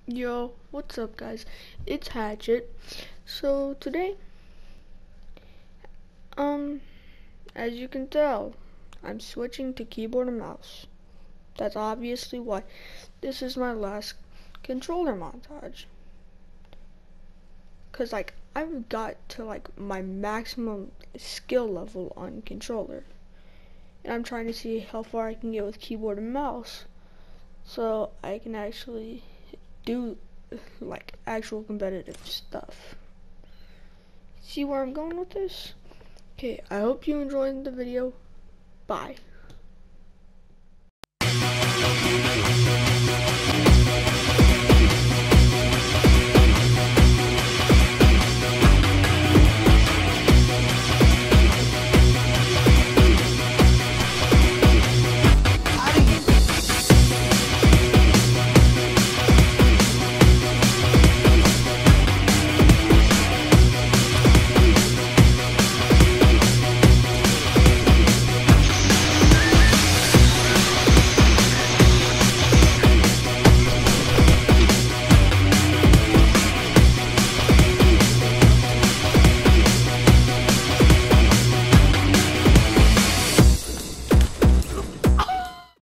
Yo, what's up guys? It's Hatchet. So today, as you can tell, I'm switching to keyboard and mouse. That's obviously why this is my last controller montage. Cause I've got to my maximum skill level on controller. And I'm trying to see how far I can get with keyboard and mouse. So I can actually do actual competitive stuff. See where I'm going with this? Okay, I hope you enjoyed the video. Bye.